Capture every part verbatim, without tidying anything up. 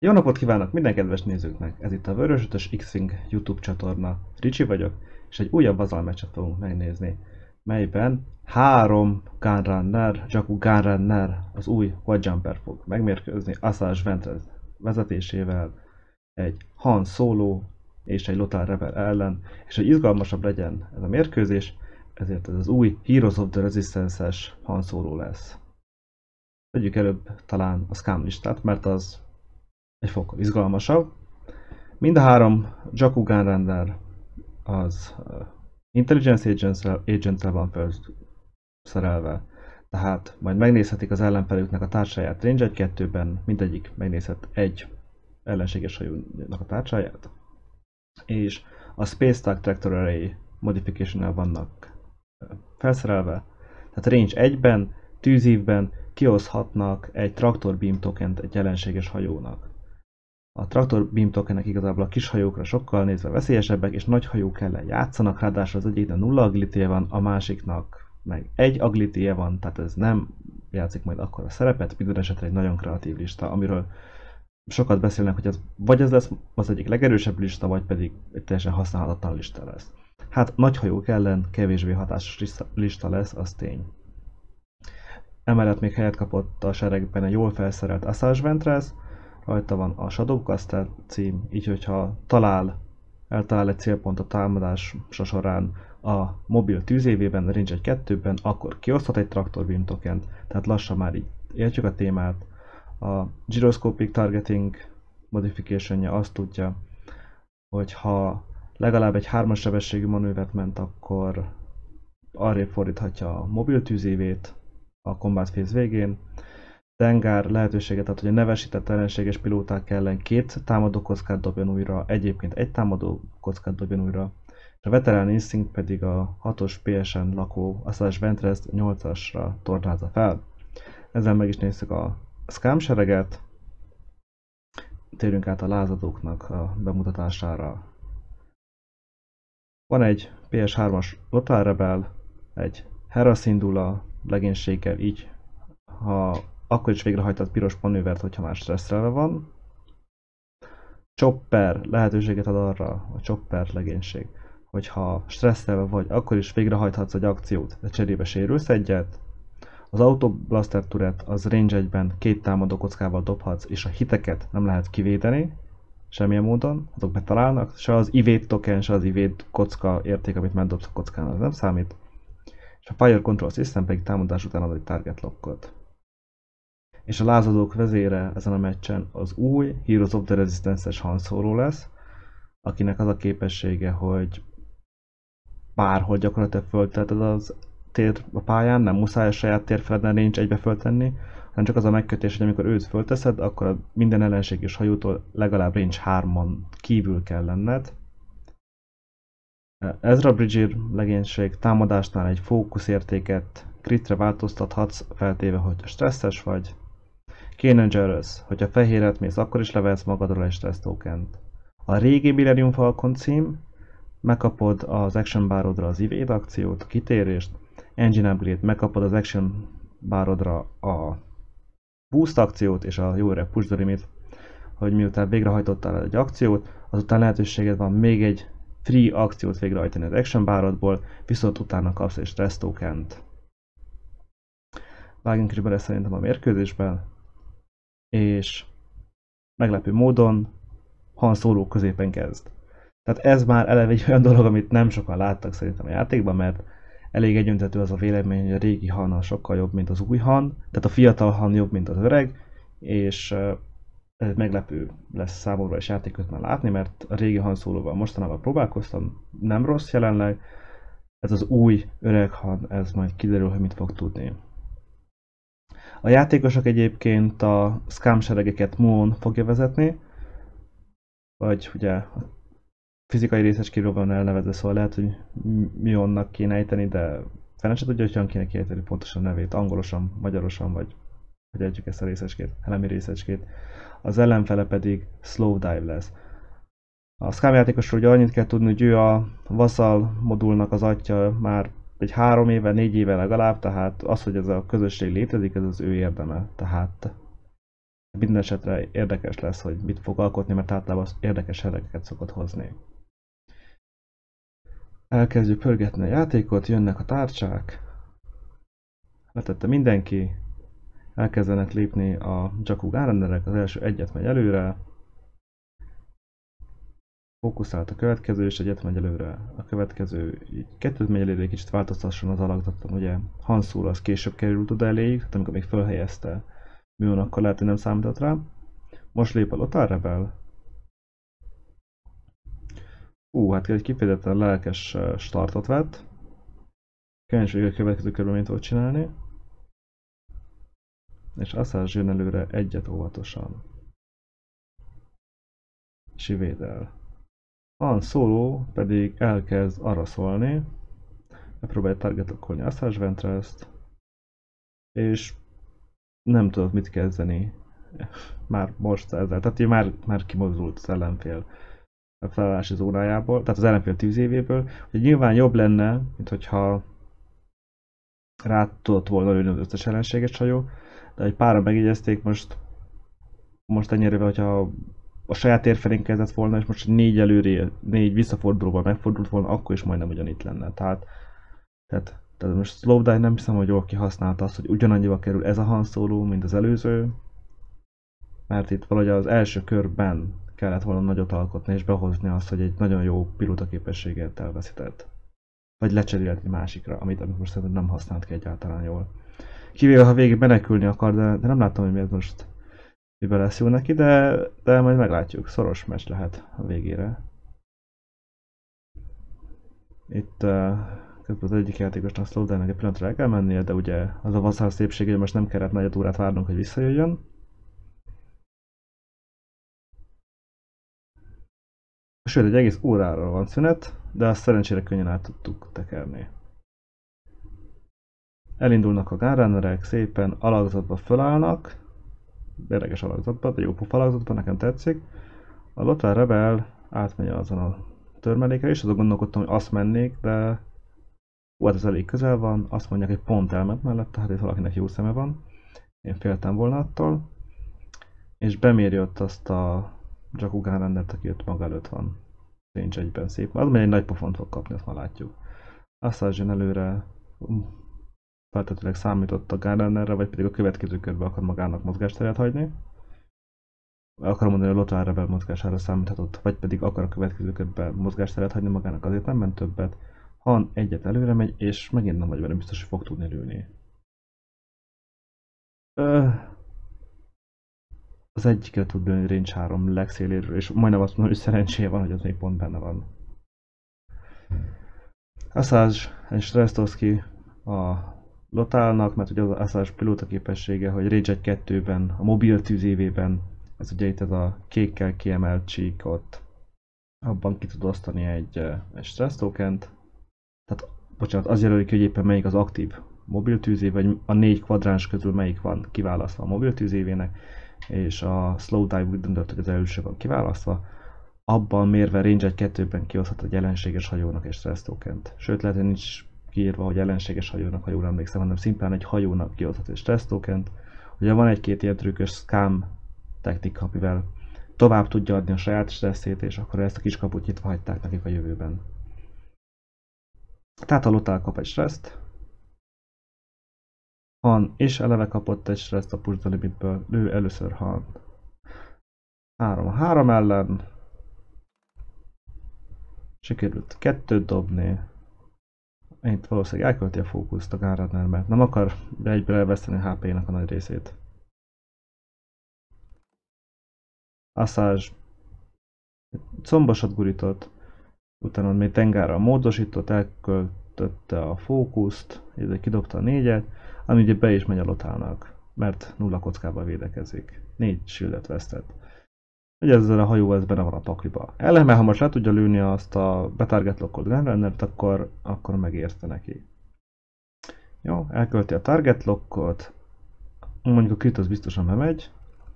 Jó napot kívánok minden kedves nézőknek! Ez itt a Vörösötös X-Wing YouTube csatorna. Ricsi vagyok, és egy újabb vazalmeccset fogunk megnézni, melyben három Gunrunner, Jakku Gunrunner, az új Quadjumper fog megmérkőzni Asajj Ventress vezetésével egy Han Solo és egy Lothal Rebel ellen, és hogy izgalmasabb legyen ez a mérkőzés, ezért ez az új Heroes of the Resistance-es Han Solo lesz. Vegyük előbb talán a Scum listát, mert az egy fokkal izgalmasabb. Mind a három Jakku Gunrunner az uh, Intelligence Agents-rel van felszerelve, tehát majd megnézhetik az ellenfelüknek a társáját Range egy kettőben, mindegyik megnézhet egy ellenséges hajónak a társáját, és a Space Tug Tractor Array modification-nel vannak uh, felszerelve, tehát Range egyben, tűzívben kihozhatnak egy Tractor Beam tokent egy ellenséges hajónak. A Tractor Beam tokenek igazából a kis hajókra sokkal nézve veszélyesebbek, és nagy hajók ellen játszanak, ráadásul az egyiknek nulla agility van, a másiknak meg egy agility van, tehát ez nem játszik majd akkor a szerepet, minden esetre egy nagyon kreatív lista, amiről sokat beszélnek, hogy ez vagy ez lesz az egyik legerősebb lista, vagy pedig egy teljesen használhatatlan lista lesz. Hát nagy hajók ellen kevésbé hatásos lista lesz, az tény. Emellett még helyet kapott a seregben egy jól felszerelt Asajj Ventress, rajta van a Shadowcaster cím, így hogyha talál, eltalál egy célpontot támadása során a mobil tűzévében, Range egy kettőben, akkor kioszthat egy Tractor Beam tokent, tehát lassan már így értjük a témát. A Gyroscopic Targeting modification-ja azt tudja, hogy ha legalább egy hármas sebességű manővert ment, akkor arrébb fordíthatja a mobil tűzévét a combat phase végén. Dengar lehetőséget ad, hogy a nevesített ellenséges pilóták ellen két támadó kockát dobjon újra, egyébként egy támadó kockát dobjon újra, és a Veteran Instinct pedig a hatos pé es-en lakó Asajj Ventress nyolcasra tornázza fel. Ezzel meg is nézzük a Scum sereget. Térjünk át a lázadóknak a bemutatására. Van egy pé es hármas Lothal Rebel, egy Hera Syndulla legénységgel, így ha akkor is végrehajtott piros manővert, hogyha már stresszelve van. Chopper lehetőséget ad arra, a Chopper legénység, hogyha stresszelve vagy, akkor is végrehajthatsz egy akciót, de cserébe sérülsz egyet. Az Auto Blaster Turret az Range egyben két támadó kockával dobhatsz, és a hiteket nem lehet kivédeni, semmilyen módon, azok betalálnak, se az evade token, se az evade kocka érték, amit megdobsz a kockán, az nem számít. És a Fire Control System pedig támadás után ad egy target lockot. És a lázadók vezére ezen a meccsen az új Heroes of the Resistance-es Han Solo lesz, akinek az a képessége, hogy bárhol gyakorlatilag fölteted az tér a pályán, nem muszáj a saját térfeleden Range egybe föltenni, hanem csak az a megkötés, hogy amikor őt fölteszed, akkor minden ellenség és hajótól legalább Range hármon kívül kell lenned. Ezra Bridger legénység támadásnál egy fókuszértéket kritre változtathatsz, feltéve, hogy stresszes vagy. Kanan Jarrus, hogyha fehéret mész, akkor is levehetsz magadról egy stressz tokent. A régi Millennium Falcon cím, megkapod az Action Barodra az evade akciót, a kitérést, Engine Upgrade, megkapod az Action Barodra a Boost akciót és a jó öreg Push the Limit, hogy miután végrehajtottál egy akciót, azután lehetőséged van még egy free akciót végrehajtani az Action Barodból, viszont utána kapsz egy stressz tokent. Vágjunk is bele szerintem a mérkőzésben, és meglepő módon Han Solo középen kezd. Tehát ez már eleve egy olyan dolog, amit nem sokan láttak szerintem a játékban, mert elég egyöntetű az a vélemény, hogy a régi Han sokkal jobb, mint az új Han, tehát a fiatal Han jobb, mint az öreg, és ez meglepő lesz számomra is játékot látni, mert a régi Han Solo-val mostanában próbálkoztam, nem rossz jelenleg, ez az új öreg Han, ez majd kiderül, hogy mit fog tudni. A játékosok egyébként a Scum seregeket Muon fogja vezetni, vagy ugye a fizikai részecskéről van elnevezve, szóval lehet, hogy Mionnak kéne ejteni, de fene se tudja, hogy hogyan kéne kiejteni pontosan nevét, angolosan, magyarosan, vagy hogy ejtjük ezt a részecskét, elemi részecskét. Az ellenfele pedig Slow Dive lesz. A Scum játékosról ugye annyit kell tudni, hogy ő a Vassal modulnak az atya már egy három éve, négy éve legalább, tehát az, hogy ez a közösség létezik, ez az ő érdeme. Tehát Minden esetre érdekes lesz, hogy mit fog alkotni, mert általában érdekes seregeket szokott hozni. Elkezdjük pörgetni a játékot, jönnek a tárcsák. Letette mindenki. Elkezdenek lépni a Jakku Gunrunnerek, az első egyet megy előre. Fókuszált a következő, és egyet megy előre. A következő így kettőt megy előre, egy kicsit változtasson az alakzaton, ugye Han Solo az később került oda eléig, tehát amikor még fölhelyezte Mion, akkor lehet, hogy nem számított rá. Most lép a Lothar Rebel. Ú, hát egy kifejezetten lelkes startot vett. Kíváncsi vagyok a következő körben mit fog csinálni. És Asajj jön előre egyet óvatosan. Sivédel. Han Solo pedig elkezd arra szólni, megpróbálja targetolni Asajj Ventress-t, és nem tudod mit kezdeni már most ezzel, tehát már, már kimozdult az ellenfél a felállási zónájából, tehát az ellenfél tűzévéből, hogy nyilván jobb lenne, mint hogyha rá tudott volna lőni az összes ellenséges hajó, de egy pára megjegyezték most, most ennyire, hogyha a saját térfelén kezdett volna, és most négy előre, négy visszafordulóval megfordult volna, akkor is majdnem ugyanitt lenne. Tehát, tehát, tehát most Slowdive nem hiszem, hogy jól kihasználta azt, hogy ugyanannyiba kerül ez a Han Solo, mint az előző, mert itt valahogy az első körben kellett volna nagyot alkotni és behozni azt, hogy egy nagyon jó pilóta képességet elveszített. Vagy lecserélni másikra, amit, amit most szerintem nem használt ki egyáltalán jól. Kivéve, ha végig menekülni akar, de, de nem látom, hogy mi ez most miben lesz jó neki, de, de majd meglátjuk. Szoros meccs lehet a végére. Itt uh, közben az egyik játékosnak Slowdive-nek egy pillanatra el kell mennie, de ugye az a vaszár szépség, hogy most nem kellett negyed órát várnunk, hogy visszajöjjön. Sőt, egy egész órára van szünet, de azt szerencsére könnyen át tudtuk tekerni. Elindulnak a Gunrunnerek, szépen alakzatba fölállnak. Érdekes alakzatba, de jó pofa alakzatba, nekem tetszik. A Lothar Rebel átmegy azon a törmelékre, és azon gondolkodtam, hogy azt mennék, de ó, hát ez elég közel van, azt mondják, hogy pont elment mellette, hát itt valakinek jó szeme van. Én féltem volna attól. És beméri ott azt a Jakku Gunrunnert, aki ott maga előtt van. Range egyben szép. Az még egy nagy pofont fog kapni, azt már látjuk. Asajj jön előre, feltetőleg számított a Gunrunnerre, vagy pedig a következő körben akar magának mozgásteret hagyni. Akarom mondani, hogy a Lothar Rebel mozgására számíthatott, vagy pedig akar a következő körben mozgásteret hagyni magának, azért nem ment többet. Han egyet előre megy, és megint nem vagy benne biztos, hogy fog tudni lőni. Ö... Az egyikre tud lőni range három legszéléről, és majdnem azt mondom, hogy szerencséje van, hogy az még pont benne van. Asajj és Stresztovszki a Lotharnak, mert ugye az Asajj pilóta képessége, hogy Rage egy kettőben, a mobil tűzévében, ez ugye itt ez a kékkel kiemelt csíkot, abban ki tud osztani egy, egy Stress tokent. Tehát, bocsánat, az jelöli ki, hogy éppen melyik az aktív mobil tűzév, vagy a négy kvadráns közül melyik van kiválasztva a mobil tűzévének, és a Slowdive úgy döntött, hogy az első van kiválasztva, abban mérve Range egy kettőben kioszthat egy ellenséges hajónak egy Stress tokent. Sőt, lehet, hogy nincs kiírva, hogy ellenséges hajónak, ha jól emlékszem, hanem szimplán egy hajónak kioszthat egy Stress tokent. Ugye van egy-két ilyen trükkös scam technika, amivel tovább tudja adni a saját stresszét, és akkor ezt a kis kaput nyitva hagyták nekik a jövőben. Tehát a Lothar kap egy stresszt. Han és eleve kapott egy stresszt a Push the Limitből, lő először Han. három a három ellen. Sikerült kettőt dobni. Itt valószínűleg elkölti a fókuszt a Gunrunner, mert nem akar egyből elveszteni a há pé-nek a nagy részét. Asajj combosat gurított, utána még Tengára módosított, elköltötte a fókuszt, így kidobta a négyet, ami ugye be is megy a Lotharnak, mert nulla kockával védekezik. Négy shieldet vesztett. Ugye ezzel a hajó ez benne van a pakliba. Ellenben, ha most le tudja lőni azt a betarget lockolt Gunrunnert, akkor, akkor megérte neki. Jó, elkölti a target lockot, mondjuk a crit az biztosan bemegy.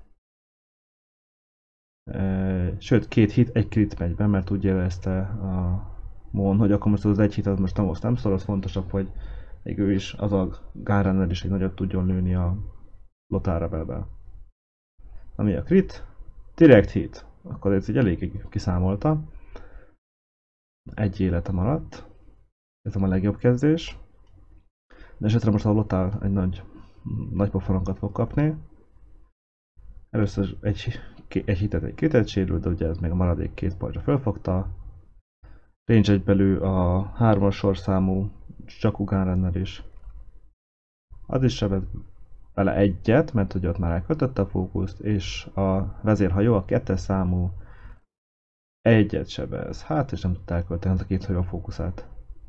E, sőt, két hit, egy crit megy be, mert úgy jelezte a Mon, hogy akkor most az egy hit az most nem, nem szól, az fontosabb, hogy még ő is, az a Gunrunner is egy nagyot tudjon lőni a Lothar Rebelbe. Ami a crit, direct hit. Akkor ez így elég kiszámolta. Egy élete maradt. Ez a legjobb kezdés. De esetre most a Lothar egy nagy, nagy pofonokat fog kapni. Először egy, egy hitet, egy kritet sérült, de ugye ez még a maradék két pajzsra fölfogta. Range egy belül a hármas sorszámú Jakugan Renner is. Az is sebez vele egyet, mert ugye ott már elkötötte a fókuszt, és a vezérhajó a kettes számú egyet sebez. Hát, és nem tudta elkölteni az a két hajó a fókuszát.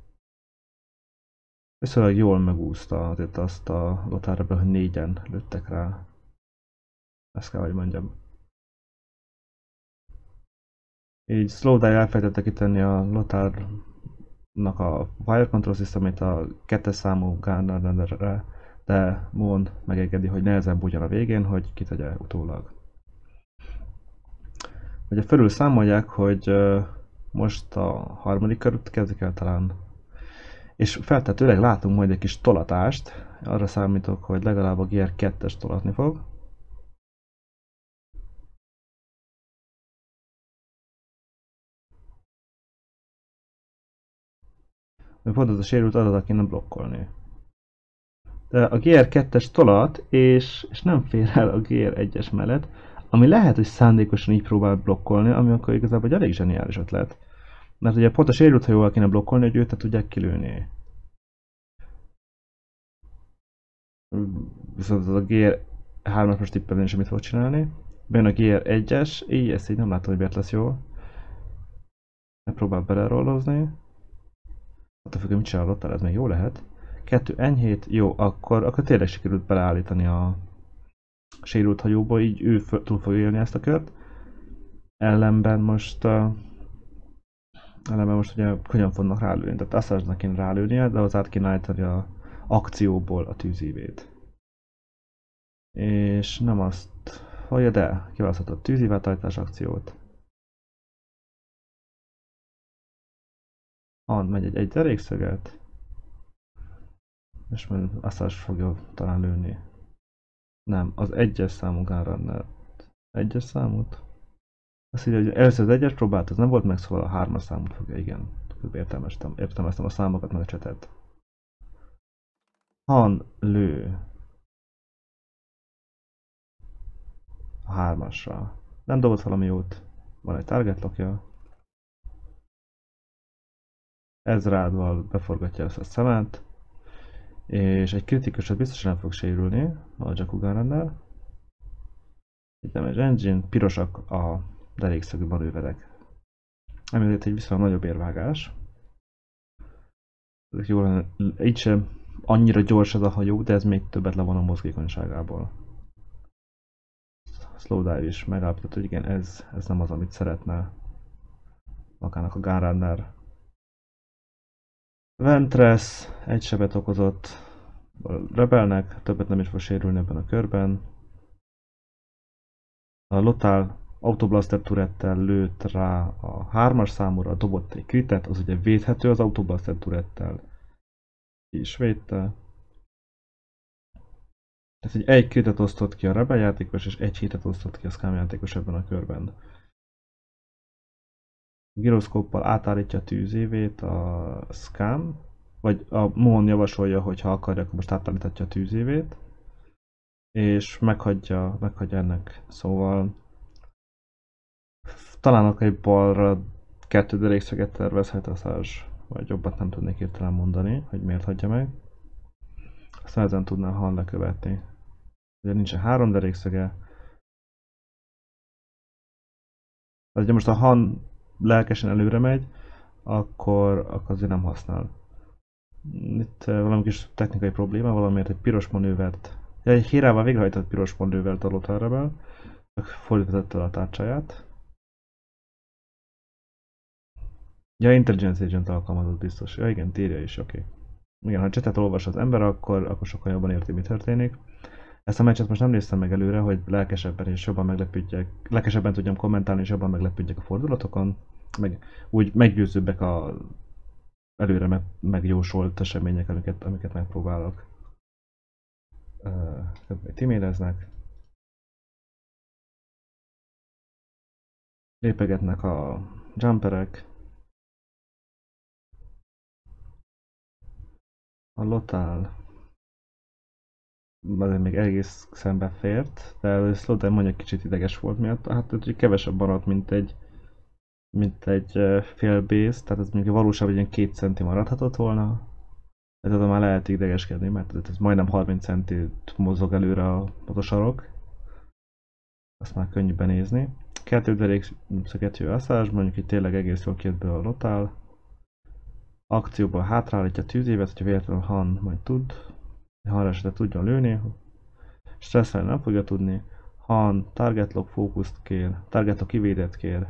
Viszonylag jól megúszta azért azt a Lothárra, hogy négyen lőttek rá. Ezt kell, hogy mondjam. Így Slowdive elfelejtette kitenni a Lothárnak a Fire Control Systemét a kettes számú Gunrunnerre, de Moon megengedi, hogy nehezebb ugyan a végén, hogy kitegye utólag. Ugye fölül számolják, hogy most a harmadik körút kezdik el talán, és feltetőleg látunk majd egy kis tolatást, arra számítok, hogy legalább a gé er kettes tolatni fog. Pont az a sérült adat, aki nem blokkolni. De a gé er kettes tolat, és, és nem fér el a gé er egyes mellett, ami lehet, hogy szándékosan így próbál blokkolni, ami akkor igazából egy elég zseniális ötlet. Mert ugye pont a sérült hajóval kéne blokkolni, hogy őt tudják kilőni. Viszont az a gé er hármas most tippelni sem mit fog csinálni. Bejön a gé er egyes, így ezt így nem látom, hogy miért lesz jó. Megpróbál belerollozni. Attól függ, hogy mit csinálott el, ez még jó lehet. Kettő enyhét, jó, akkor, akkor tényleg sikerült beleállítani a sérült hajóba, így ő túl fogja élni ezt a kört. Ellenben most uh, ellenben most ugye könnyen fognak rálőni, tehát Assange-nak kéne rálőnie, de az át kéne állítani a akcióból a tűzívét. És nem azt fogja, de kiválaszthatott tűzívátállítás akciót. Han megy egy egy derékszöget, és majd Assange fogja talán lőni. Nem, az egyes számú Gunrunner. Egyes számút? Azt írja, hogy először az egyes próbált, az nem volt meg, szóval a hármas számot fogja, igen. Értelmeztem, értelmeztem a számokat, meg a csetet. Han lő. A hármasra. Nem dobott valami jót. Van egy target lockja. Ezrádval beforgatja ezt a szemet. És egy kritikusat biztosan nem fog sérülni a Jakugan Renner. Itt nem egy engine, pirosak a derékszögű manőverek. Emiatt egy viszonylag nagyobb érvágás. Jó lenne, így sem annyira gyors ez a hajó, de ez még többet levon a mozgékonyságából. Slowdive is megállapított, hogy igen, ez, ez nem az, amit szeretne magának a Gunrunner. Ventress egy sebet okozott a Rebelnek, többet nem is fog sérülni ebben a körben. A Lothar Autoblaster Turettel lőtt rá a hármas számúra, dobott egy kritet, az ugye védhető az Autoblaster Turettel. Ki is védte. Ez egy egy kritet osztott ki a Rebel játékos, és egy hitet osztott ki a Scum játékos ebben a körben. A gyroszkóppal átállítja a tűzévét a Scum, vagy a Mon javasolja, hogy ha akarja, akkor most átállíthatja a tűzévét. És meghagyja, meghagyja ennek, szóval talán akár egy balra kettő derékszöget tervezhet a Assange, vagy jobbat nem tudnék értelem mondani, hogy miért hagyja meg. Aztán ezen tudná Han lekövetni. Ugye nincsen három derékszöge. Tehát, most a Han lelkesen előre megy, akkor, akkor azért nem használ. Itt valami kis technikai probléma, valamiért egy piros manővert, ja, egy hírával végrehajtott piros manővert a Lothar Rebel, csak fordította a tárcsáját. Ja, Intelligence Agent alkalmazott biztos. Ja igen, írja is, oké. Okay. Igen, ha csetet olvas az ember, akkor, akkor sokkal jobban érti, mi történik. Ezt a meccset most nem néztem meg előre, hogy lelkesebben és jobban meglepődjek, lelkesebben tudjam kommentálni és jobban meglepődjek a fordulatokon, meg úgy meggyőzőbbek a előre meg, megjósolt események, amiket, amiket megpróbálok. Uh, Timéreznek. Lépegetnek a jumperek. A Lotál azért még egész szembe fért, de a Slowdown mondjuk kicsit ideges volt miatt. Hát hogy kevesebb maradt, mint egy mint egy uh, fél base, tehát ez még valóságban egy két centi maradhatott volna. Ez oda már lehet idegeskedni, mert ez majdnem harminc centit mozog előre a, a sarok. Azt már könnyű benézni. Kettő derék szögető asszázs, mondjuk itt tényleg egész jól kijött be a Lotál. Akcióban hátrálítja a tűzévet, hogyha véletlenül Han majd tud. Han esetet tudjon lőni. Stresszelni nem fogja tudni. Han target lock fókuszt kér, target lock kivédet kér.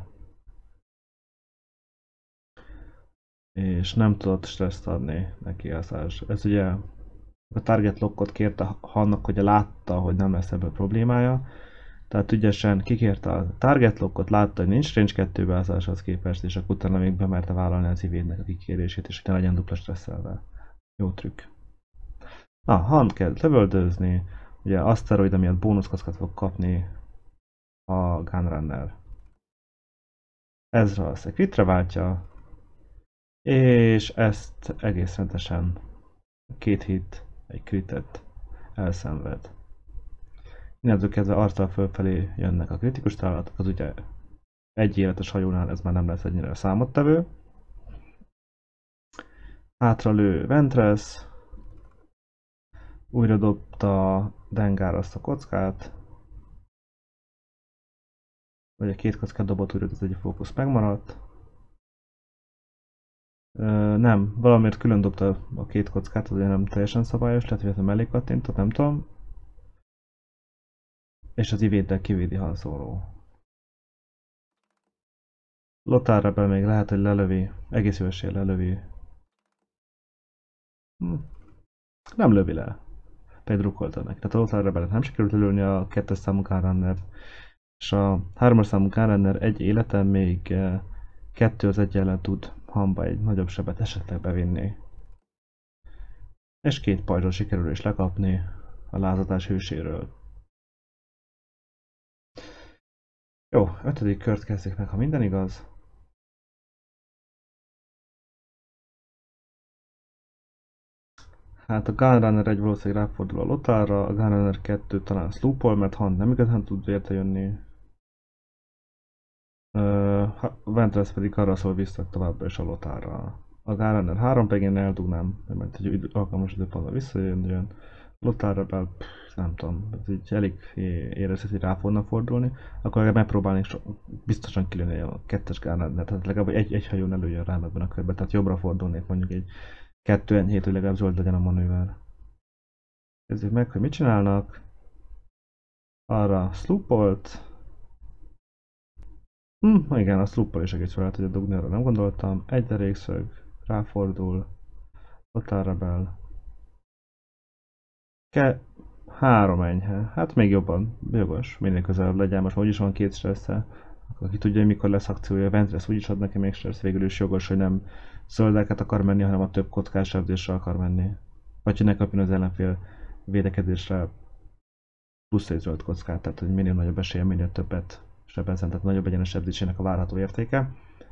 És nem tudott stresszt adni neki asszázs. Ez ugye a target lockot kérte Hannak, hogy látta, hogy nem lesz ebből problémája. Tehát ügyesen kikérte a target lockot, látta, hogy nincs range kettő beálláshoz képest, és akkor utána még bemerte vállalni az ivédnek a kikérését, és hogy ne legyen dupla stresszelve. Jó trükk. Na, Han kezd lövöldözni, ugye Asteroid miatt bónuszkockat fog kapni a Gunrunner. Ezra azt egy kritre váltja, és ezt egész rendesen két hit, egy kritet elszenved. Innentől kezdve arccal fölfelé jönnek a kritikus találatok, az ugye egy életes hajónál ez már nem lesz ennyire számottevő. Hátra lő Ventress, újra dobta Dengar azt a kockát, vagy a két kockát dobott újra, az egy fókusz megmaradt. Ö, nem, valamiért külön dobta a két kockát, azért nem teljesen szabályos, lehet, hogy ez a mellé kattintott, nem tudom. És az ivéddel kivédi Han Solo. Lothar Rebel még lehet, hogy lelövi, egész jó esélye lelövi. Hm. Nem lövi le. Pedig drukkolta neki. Tehát a Lothar Rebelnek nem sikerült lelőni a kettes számú Gunrunner, és a hármas számú Gunrunner egy életen még kettő az egy ellen tud Hanba egy nagyobb sebet esetleg bevinni. És két pajzsot sikerül is lekapni a lázadás hőséről. Jó, ötödik kört kezdjük meg, ha minden igaz. Hát a Gunrunner egy valószínűleg ráfordul a Lotharra, a Gunrunner kettő talán sloopol, mert Han nem igazán tud érte jönni. Uh, Ventress pedig arra szól vissza továbbra is a Lotharra. A Gunrunner három pedig én eldugnám, mert egy idő, alkalmas időpontban visszajön. Lothar Rebel, nem tudom, ez így elég érezhet, hogy rá fognak fordulni, akkor megpróbálni biztosan kilőni a kettes Gunrunner, tehát legalább egy, egy hajón előjön rám ebben a körben, tehát jobbra fordulnék mondjuk egy kettő enyhét, hogy legalább zöld legyen a manőver. Nézzük meg, hogy mit csinálnak. Arra sloopolt. Hm, igen, a sloopol is egész fel lehet, hogy dugni, arra nem gondoltam. Egy derékszög, ráfordul. Lothar Rebel. Ke három enyhe. Hát még jobban, jogos, minél közelebb legyen. Most úgyis van két stressze. Aki tudja, hogy mikor lesz akciója, Ventress úgyis ad neki még stressz, végül is jogos, hogy nem zöldeket akar menni, hanem a több kockás sebzésre akar menni. Vagy hogy ne kapjon az ellenfél védekezésre plusz egy zöld kockát, tehát hogy minél nagyobb esélye, minél többet sebezzen, tehát nagyobb legyen a sebzésének a várható értéke.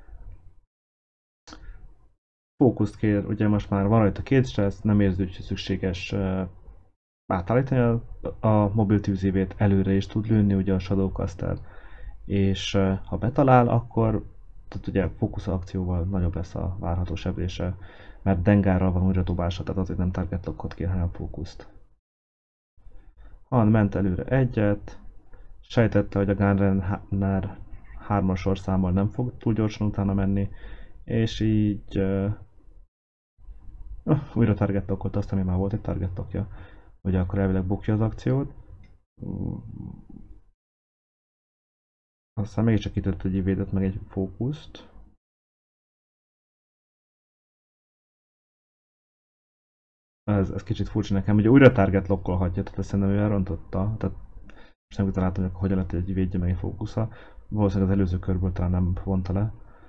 Fókuszt kér, ugye most már van rajta két stressz, nem érzi, hogy szükséges uh, átállítani a, a mobil tűzévét, előre is tud lőni ugye a Shadowcaster, és uh, ha betalál, akkor tehát ugye fókusz akcióval nagyobb lesz a várható sebzése, mert Dengarral van újra dobása, tehát azért nem target lockot kér, hanem fókuszt. Han ment előre egyet, sejtette, hogy a Gunrunner hármas sorszámmal nem fog túl gyorsan utána menni, és így uh, uh, újra target lockolt azt, ami már volt egy target lockja, ugye akkor elvileg bukja az akciót. Uh, aztán mégiscsak kitört egy ivédet, meg egy fókuszt. Ez, ez kicsit furcsa nekem, ugye újra target lockolhatja, tehát ezt szerintem ő elrontotta. Tehát most nem találtam, hogy hogyan lett egy védje meg egy fókusza. Valószínűleg az előző körből talán nem vonta le.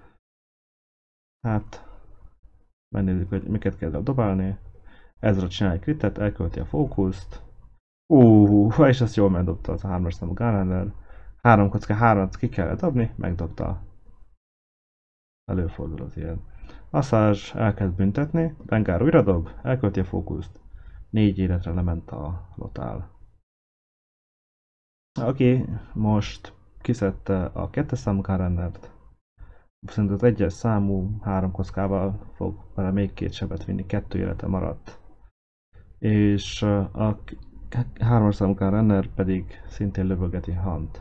Hát, megnézzük, hogy miket kell dobálni. Ezra csinál egy kritet, elkölti a fókuszt. Uuuuh, és ezt jól megdobta az a hármas számú Gunrunner. Három kocka, hármat ki kellett dobni, megdobta. Előfordul az ilyen. Assage elkezd büntetni, Bengár újra dob, elkölti a fókuszt. Négy életre lement a Lotál. Aki most kiszedte a kettes számú Gunrunnert, viszont az egyes számú három kockával fog vele még két sebet vinni, kettő élete maradt. És a hármas számú Gunrunner pedig szintén lövögeti Hunt.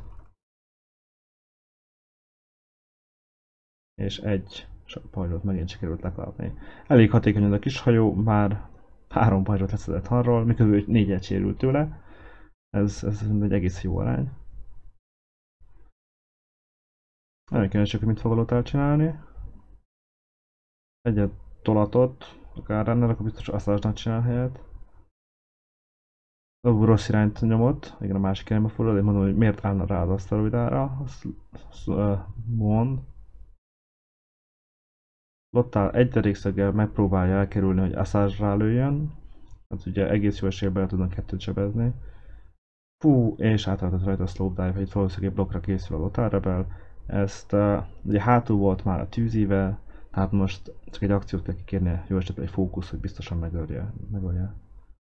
És egy pajzsot megint sikerült lekapni. Elég hatékonyan a kis hajó, már három pajzsot leszedett Hanról, miközben négyet sérült tőle. Ez, ez egy egész jó arány. Nagyon kíváncsi, hogy mit fog a Lotál csinálni. Egyet tolatott, akár Runner, akkor biztos Assage-nak csinál helyet. Rossz irányt nyomott, igen, a másik irányba fordul, de mondom, hogy miért állna rá az aszteroidára, azt, azt uh, mond. Lotál egy derékszöggel megpróbálja elkerülni, hogy Assage rálőjön. Hát ugye egész jó eséllyel bele tudnak kettőt sebezni. Fú, és átváltott rajta a slow dive, hogy valószínűleg egy blokkra készül a Lotál Rebel. Ezt uh, ugye hátul volt már a tűzíve, tehát most csak egy akciót kell kikérnie, jó esetben egy fókusz, hogy biztosan megölje. megölje.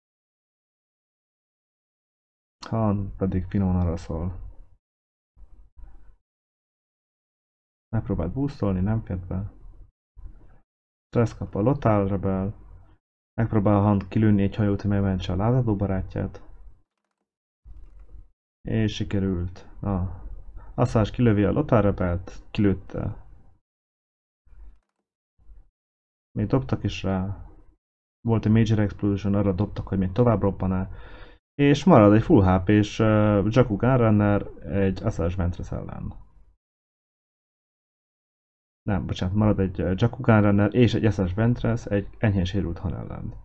Han pedig finoman arra szól. Megpróbált boostolni, nem fért be. Stressz kap a Lotál Rebel. Megpróbál Han kilőni egy hajót, hogy megmentse a lázadó barátját. És sikerült. Na. Assage kilövi a Lotál Rebelt, kilőtte. Még dobtak is rá. Volt egy Major Explosion, arra dobtak, hogy még tovább robban-e. És marad egy full há pés uh, Jakku Gunrunner egy Assage Ventress ellen. Nem, bocsánat, marad egy uh, Jakku Gunrunner és egy Assage Ventress egy enyhén sérült Han ellen.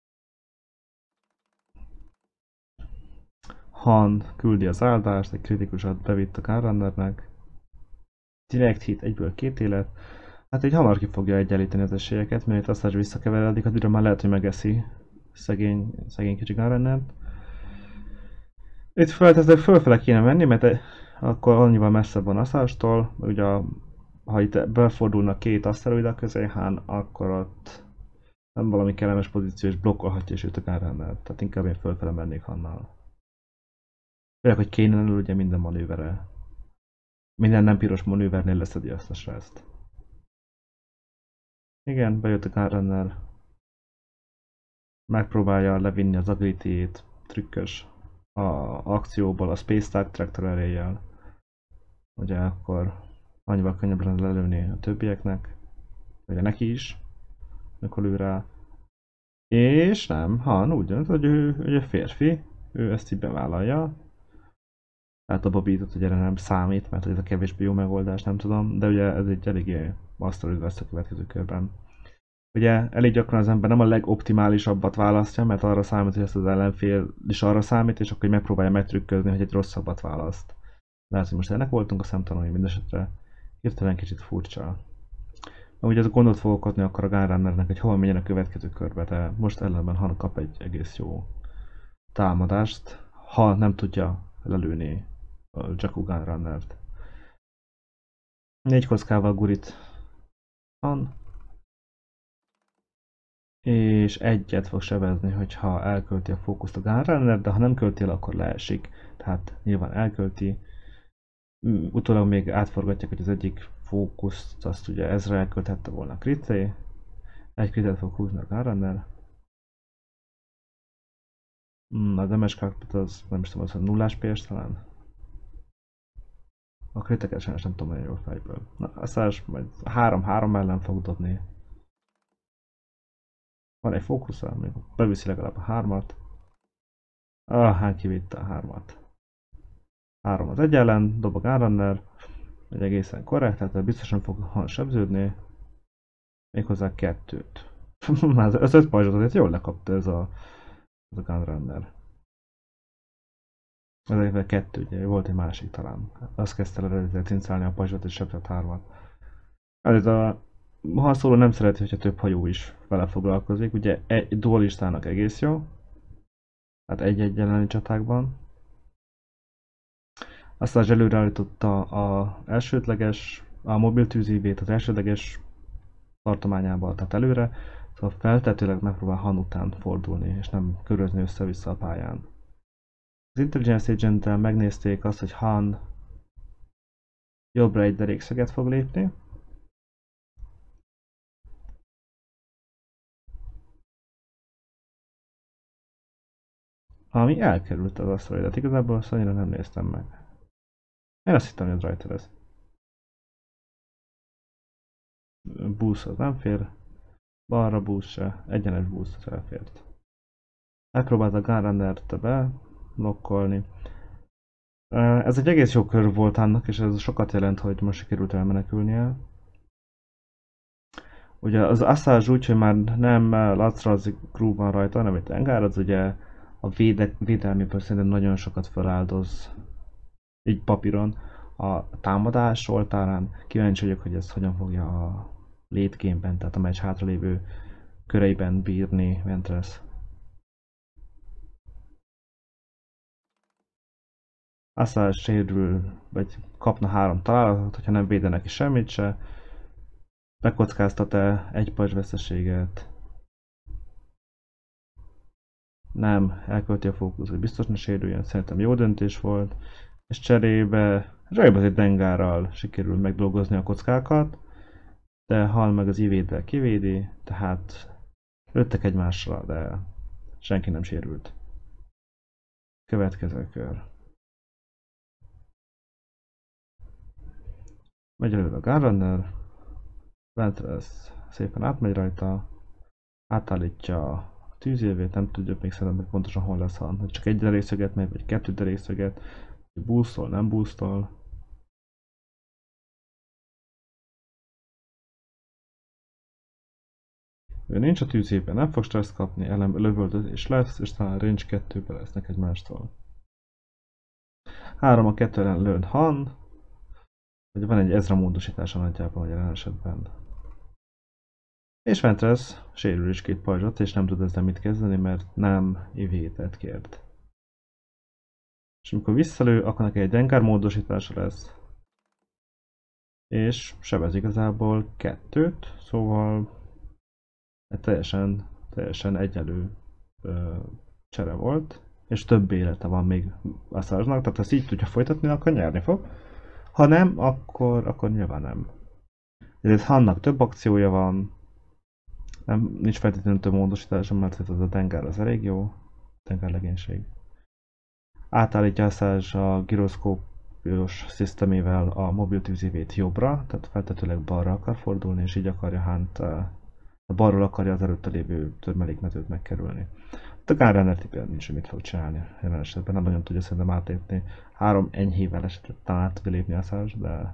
Han küldi az áldást, egy kritikusat bevitt a Gunrunnernek. Direct hit, egyből két élet. Hát így hamar ki fogja egyenlíteni az esélyeket, mert Assage visszakeveredik, addigra már lehet, hogy megeszi szegény, szegény kicsi Gunrunnert. Itt feltétlenül fölfele kéne menni, mert akkor annyival messzebb van Assage-tól, ugye ha itt befordulnak két aszteroida közé, hán, akkor ott nem valami kellemes pozíció, és blokkolhatja is őt a Gunrunnert. Tehát inkább én fölfele mennék Hannal. Főleg, hogy Kanan ugye minden manővere. Minden nem piros manővernél leszedi azt a stresszt. Igen, bejött a Gunrunner. Megpróbálja levinni az agility-ét, trükkös a akcióból a Space Tag Tractor erejjel. Ugye akkor annyival könnyebb lenne lelőni a többieknek. Ugye neki is, mikor lő rá. És nem, Han úgy dönt, hogy ő, ő férfi, ő ezt így bevállalja. Tehát a Bobby-t ugye nem számít, mert ez a kevésbé jó megoldás, nem tudom, de ugye ez egy eléggé asztalid lesz a következő körben. Ugye elég gyakran az ember nem a legoptimálisabbat választja, mert arra számít, hogy ezt az ellenfél is arra számít, és akkor megpróbálja megtrükközni, hogy egy rosszabbat választ. Lehet, hogy most ennek voltunk a szemtanúi, mindesetre hirtelen kicsit furcsa. Ugye ez a gondot fog okozni akkor a Gunrunnernek, hogy hol menjen a következő körbe, de most ellenben Han kap egy egész jó támadást, ha nem tudja lelőni a Jakku Gunrunnert. Négy kockával gurít Han, és egyet fog sebezni, hogyha elkölti a fókuszt a Gunrunner, de ha nem költi el, akkor leesik. Tehát nyilván elkölti. Utólag még átforgatják, hogy az egyik fókuszt azt ugye ezre elkölthette volna krité. Egy kritet fog húzni a Gunrunner. A damage cockpit az nem is tudom, az a nullás pé es talán. A kriteket sajnos nem tudom olyan jól fejből. Na, Assage majd három három ellen fog dobni. Van egy fókusza, még beviszi legalább a hármat. Ah, hát kivitte a hármat. három az egy ellen, dob a Gunrunner. Egy egészen korrekt, tehát biztosan fog Han sebződni. Méghozzá kettőt. Az öt pajzsot azért jól lekapta ez a, ez a Gunrunner. Ezekben kettő, ugye volt egy másik talán. Azt kezdte el cincálni a pajzsot és sebzett hármat. Ez a Han Solo nem szereti, hogyha több hajó is vele foglalkozik. Ugye egy dualistának egész jó. Hát egy-egy elleni csatákban. Aztán előreállította a elsődleges, a mobil tűzívét az elsődleges tartományába, tehát előre, szóval feltetőleg megpróbál Han után fordulni, és nem körözni össze-vissza a pályán. Az Intelligence Agent-tel megnézték azt, hogy Han jobbra egy derékszöget fog lépni, ami elkerült az aszteroidet. Igazából azt annyira nem néztem meg. Én azt hittem, hogy az rajta lesz. Boost az nem fér, balra boost se, egyenes boost az elfért. Megpróbálta Gunrunnert be blokkolni. Ez egy egész jó kör volt annak, és ez sokat jelent, hogy most sikerült elmenekülnie. Ugye az Assange úgy, hogy már nem Lazarus Crew van rajta, hanem egy Tengár, az ugye a véde, védelméből szerintem nagyon sokat feláldoz, így papíron, a támadás oltárán. Kíváncsi vagyok, hogy ez hogyan fogja a late game-ben, tehát a meccs hátralévő köreiben bírni Ventress. Assange sérül, vagy kapna három találatot, hogyha nem véde neki semmit se. Bekockáztat-e egy pajzs veszteséget? Nem, elkölti a fókusz, hogy biztos ne sérüljön, szerintem jó döntés volt. És cserébe, cserébe azért Dengárral sikerül megdolgozni a kockákat, de hal meg az ivéddel kivédi, tehát lőttek egymásra, de senki nem sérült. Következő kör. Megy elő a Gunrunner, Ventress szépen átmegy rajta, átállítja a tűzélvét, nem tudjuk még szerintem pontosan hol lesz, hogy csak egy derékszöget megy, vagy kettő derékszöget, boostol, nem boostol. Ő nincs a tűzében, nem fog stressz kapni, elem lövöldözés lesz, és talán range kettőbe lesznek egymástól. három a kettő ellen lőn Han, hogy van egy Ezra módosítása nagyjából jelen esetben. És Ventress sérül is két pajzsot, és nem tud ezzel mit kezdeni, mert nem ivétet kért. És amikor visszalő, akkor neki egy Dengar módosítása lesz. És sebez igazából kettőt, szóval teljesen, teljesen egyenlő ö, csere volt. És több élete van még Assange-nak, tehát ha ezt így tudja folytatni, akkor nyerni fog. Ha nem, akkor, akkor nyilván nem. Ezért Hannak több akciója van, nem, nincs feltétlenül több módosítása, mert ez a Dengar az elég jó, Dengar legénység. Átállítja Assange a gyroszkópiós szisztemével a mobil tűzívét jobbra, tehát feltetőleg balra akar fordulni, és így akarja Hunt, a balról akarja az előtte lévő törmelékmezőt megkerülni. A Gunrunner tipében nincs, mit fog csinálni jelen esetben, nem nagyon tudja szerintem átlépni. Három enyhével esetleg talán át tudja lépni Assange, de...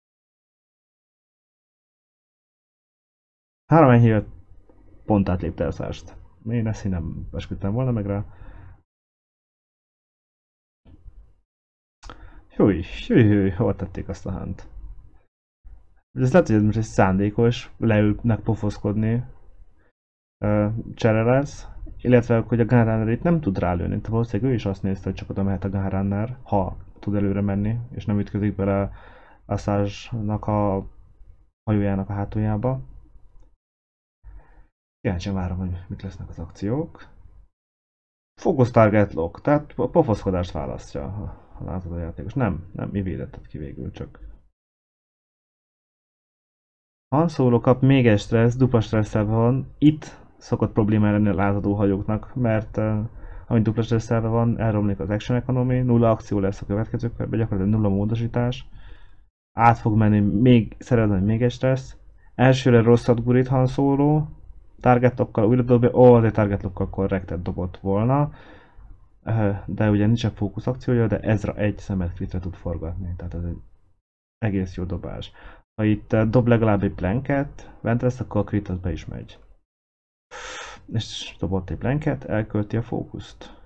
Három enyhével pont átlépte Assange-t. Én ezt nem esküdtem volna meg rá. Júj, júj, júj, hol tették azt a Hunt? Ez lehet, hogy ez most egy szándékos, leülnek pofoszkodni uh, csere lesz, illetve hogy a Gunrunner itt nem tud rálőni, tehát valószínűleg ő is azt nézte, hogy csak oda mehet a Gunrunner, ha tud előre menni, és nem ütközik bele Assange-nak a hajójának a hátuljába. Kíváncsian várom, hogy mit lesznek az akciók. Focus target lock, tehát a pofoszkodást választja a lázadó játékos. Nem, nem mi védettet ki végül, csak Han Solo kap még egy stressz, dupla stresszelve van. Itt szokott probléma lenni a lázadó hajóknak, mert uh, amint dupla stresszelve van, elromlik az action economy, nulla akció lesz a következő körben, gyakorlatilag nulla módosítás. Át fog menni, még szerezni még egy stressz. Elsőre rosszat gurít Han Solo, target lockkal újra dobja, ó, azért target lockkal correctet dobott volna. Uh, de ugye nincsen fókusz akciója, de Ezra egy szemet kritre tud forgatni, tehát ez egy egész jó dobás. Ha itt uh, dob legalább egy blanket, Ventress, akkor a crit az be is megy. És dobott egy blanket, elkölti a fókuszt.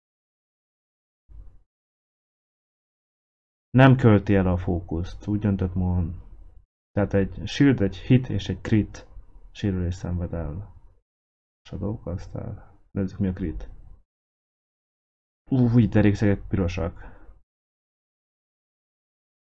Nem költi el a fókuszt, úgy döntött Mohan. Tehát egy shield, egy hit és egy crit sérülés szenved el. Shadow aztán nézzük mi a crit. Új, de régszegek pirosak.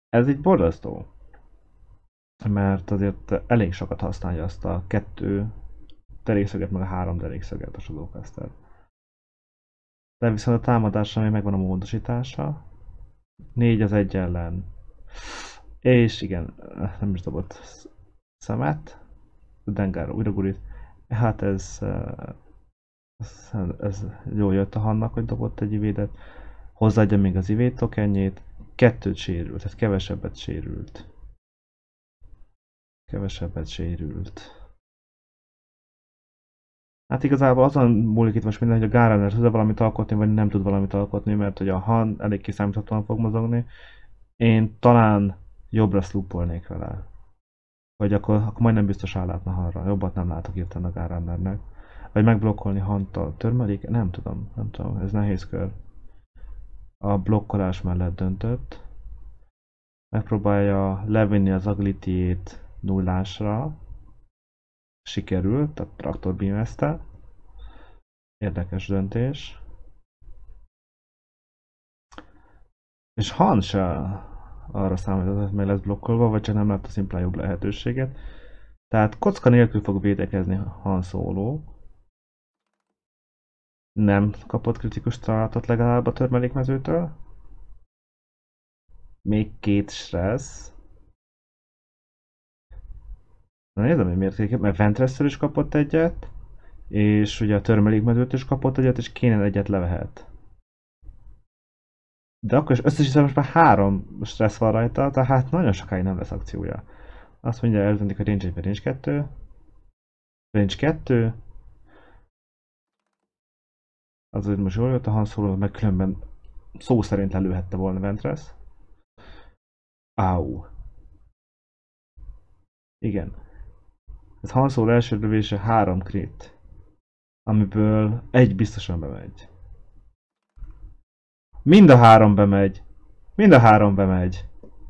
Ez így borzasztó. Mert azért elég sokat használja azt a kettő derékszöget, meg a három derékszöget a Shadowcaster. De viszont a támadásra még megvan a módosítása. négy az egy ellen. És igen, nem is dobott szemet. Dengar újra gurít. Hát ez, ez, ez jól jött a Hannak, hogy dobott egy ivédet. Hozzáadja még az ivét tokenjét. Kettőt sérült, tehát kevesebbet sérült. Kevesebbet sérült. Hát igazából azon múlik itt most minden, hogy a Gárenner tud valamit alkotni, vagy nem tud valamit alkotni, mert hogy a Han elég kiszámíthatóan fog mozogni. Én talán jobbra szlúpolnék vele. Vagy akkor, akkor majdnem biztos állátna Hanra. Jobbat nem látok hirtelen a Gárennernek. Vagy megblokkolni Hanttal. Törmelik? Nem tudom, nem tudom, ez nehéz kör. A blokkolás mellett döntött. Megpróbálja levinni az agility-ét nullásra. Sikerült, tehát traktor beamezte. Érdekes döntés. És Han se arra számított, hogy meg lesz blokkolva, vagy csak nem látta szimplán jobb lehetőséget. Tehát kocka nélkül fog védekezni Han Solo. Nem kapott kritikus találatot legalább a törmelékmezőtől. Még két stressz. Na nézem, hogy miért két, mert Ventresszel is kapott egyet, és ugye a törmelékmezőt is kapott egyet, és Kanan egyet levehet. De akkor is összesítve most már három stressz van rajta, tehát nagyon sokáig nem lesz akciója. Azt mondja, eldöntik a range egy, range kettő. Range kettő. Az, hogy most jól jött a Han Solo, meg különben szó szerint lelőhette volna Ventress. Áú. Igen. Ez Han Solo első lövése három crit. Amiből egy biztosan bemegy. Mind a három bemegy. Mind a három bemegy.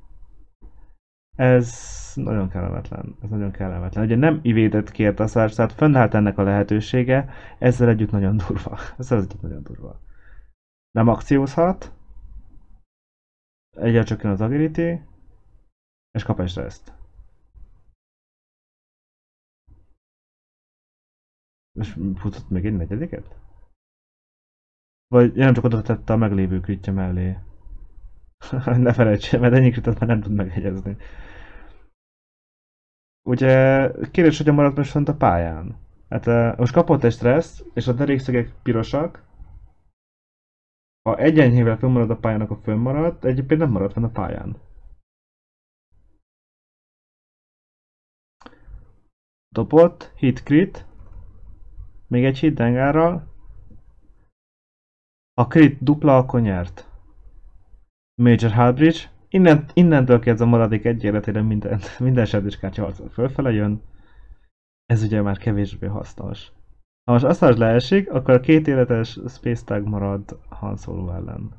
Ez nagyon kellemetlen. Ez nagyon kellemetlen. Ugye nem ivédet kért a szárs, tehát fönnállt ennek a lehetősége, ezzel együtt nagyon durva. Ezzel együtt nagyon durva. Nem akciózhat. Egyel csökken az agility, és kap egy stresszt. És futott még egy negyediket? Vagy nem csak oda tette a meglévő kritje mellé. Ne felejtsél, mert ennyi kritet már nem tud megegyezni. Ugye kérdés, hogyan maradt most fent a pályán? Hát uh, most kapott egy stresszt, és a derékszögek pirosak. Ha egy enyhével fönnmarad a pályán, akkor fönnmaradt, egyébként nem maradt fenn a pályán. Dobott, hit crit. Még egy hit Dengárral. A crit dupla, akkor nyert. Major Halbridge. Innen, innentől kezdve maradék egy életére minden, minden serdőskártya harcol fölfele jön. Ez ugye már kevésbé hasznos. Ha most azt leesik, akkor a két életes Space Tag marad Han Solo ellen.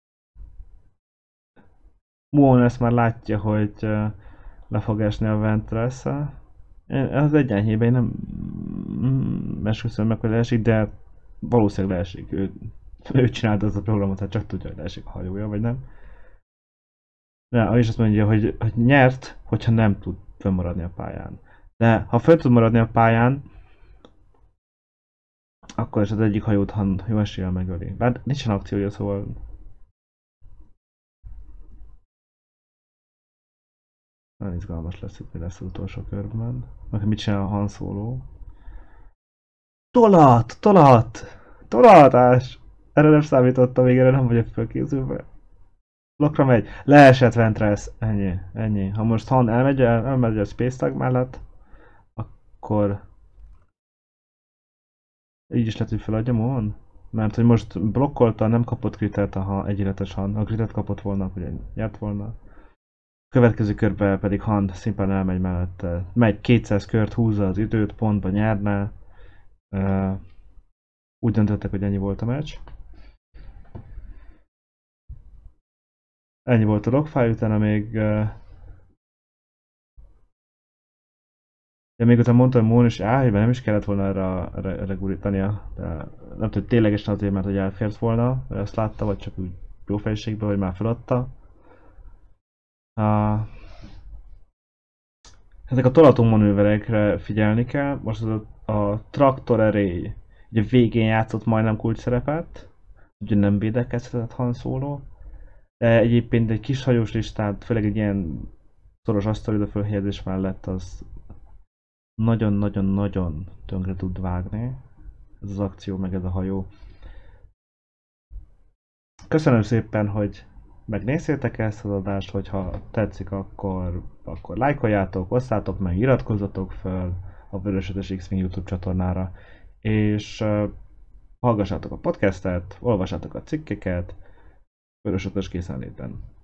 Muon ezt már látja, hogy le fog esni a Ventress-szel. Az egy enyhében nem esküszöm meg, hogy leesik, de valószínűleg leesik. Ő, ő csinálta azt a programot, hát csak tudja, hogy leesik a hajója, vagy nem. De és azt mondja, hogy, hogy nyert, hogyha nem tud fönnmaradni a pályán. De ha föl tud maradni a pályán, akkor is az egyik hajót Han jó eséllyel megöli. Bár nincsen akciója, szóval... Nagyon izgalmas lesz itt, mi lesz az utolsó körben. Meg mit csinál a Han Solo. Tolat! Tolat! Tolatás! Erre nem számítottam, még erre nem vagyok felkészülve. Blokkra megy. Leesett Ventress. Ennyi, ennyi. Ha most Han elmegy, elmegy a Space Tag mellett, akkor így is lehet, hogy feladja Mon. Mert hogy most blokkolta, nem kapott kritet, ha egyéletes Han. Ha kritet kapott volna, akkor nyert volna. Következő körben pedig Han szimplán elmegy mellette. Megy kétszáz kört, húzza az időt, pontba nyerne. Uh, úgy döntöttek, hogy ennyi volt a meccs. Ennyi volt a logfile, utána még... Uh, de még utána mondtam, hogy Mon is áll, nem is kellett volna erre, erre, erre gurítania. De nem tudom, ténylegesen azért, mert hogy elfért volna, vagy azt látta, vagy csak úgy jó fejségből, hogy már feladta. A, ezek a tolató manőverekre figyelni kell. Most az a, a traktor erély ugye végén játszott majdnem kulcs szerepet, ugye nem védekezhetett Han Solo, de egyébként egy kis hajós listát, főleg egy ilyen szoros asztalida fölhelyezés mellett az nagyon-nagyon-nagyon tönkre tud vágni. Ez az akció, meg ez a hajó. Köszönöm szépen, hogy megnéztétek ezt az adást, hogyha tetszik, akkor, akkor lájkoljátok, osszátok meg, iratkozzatok fel a Vörös X-Wing YouTube csatornára, és uh, hallgassátok a podcastet, olvassátok a cikkeket, Vörös készenlétben.